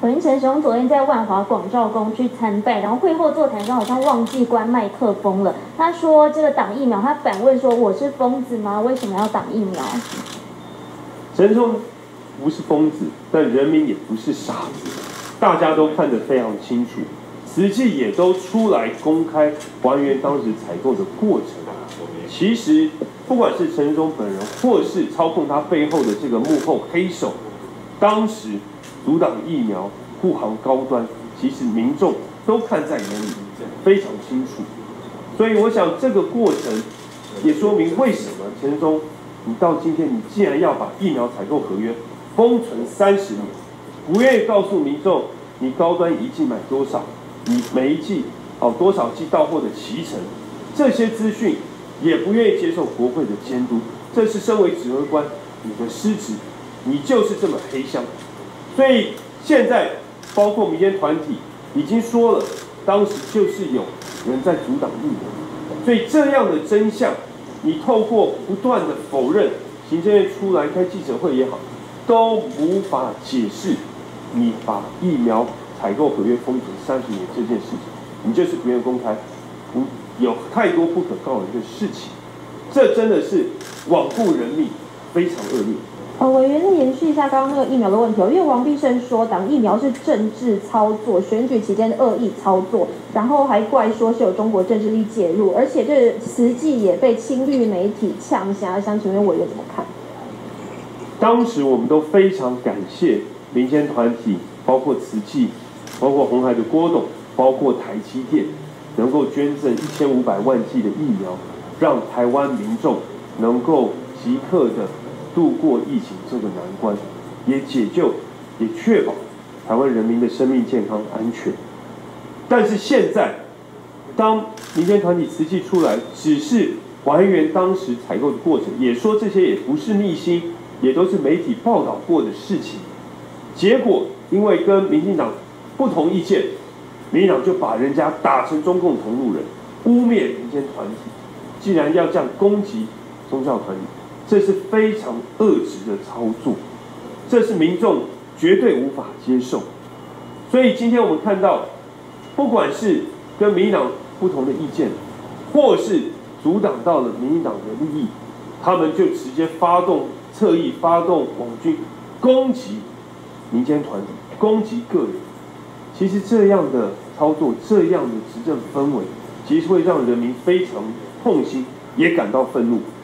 文成雄昨天在万华广照宫去参拜，然后会后座谈中好像忘记关麦克风了。他说这个打疫苗，他反问说：“我是疯子吗？为什么要打疫苗？” 陈松不是疯子，但人民也不是傻子，大家都看得非常清楚，慈济也都出来公开还原当时采购的过程。其实不管是陈松本人，或是操控他背后的这个幕后黑手，当时阻挡疫苗护航高端，其实民众都看在眼里，非常清楚。所以我想这个过程也说明为什么陈松，你到今天你既然要把疫苗采购合约封存30年，不愿意告诉民众你高端一剂买多少，你每一剂多少剂到货的期程，这些资讯也不愿意接受国会的监督，这是身为指挥官你的失职，你就是这么黑箱。所以现在包括民间团体已经说了，当时就是有人在阻挡疫苗，所以这样的真相，你透过不断的否认，行政院出来开记者会也好，都无法解释你把疫苗采购合约封存30年这件事情，你就是不愿公开，有太多不可告人的事情，这真的是罔顾人命，非常恶劣。 委员再延续一下刚刚那个疫苗的问题因为王必胜说打疫苗是政治操作，选举期间的恶意操作，然后还怪说是有中国政治力介入，而且这慈济也被亲绿媒体呛瞎，想请问委员怎么看？ 当时我们都非常感谢民间团体，包括慈济，包括鸿海的郭董，包括台积电，能够捐赠1500万剂的疫苗，让台湾民众能够即刻的度过疫情这个难关，也解救，也确保台湾人民的生命健康安全。但是现在，当民间团体慈济出来，只是还原当时采购的过程，也说这些也不是逆心，也都是媒体报道过的事情。结果因为跟民进党不同意见，民进党就把人家打成中共同路人，污蔑民间团体，既然要这样攻击宗教团体，这是非常恶质的操作，这是民众绝对无法接受。所以今天我们看到，不管是跟民进党不同的意见，或是阻挡到了民进党的利益，他们就直接侧翼发动网军攻击民间团体，攻击个人。其实这样的操作，这样的执政氛围，其实会让人民非常痛心，也感到愤怒。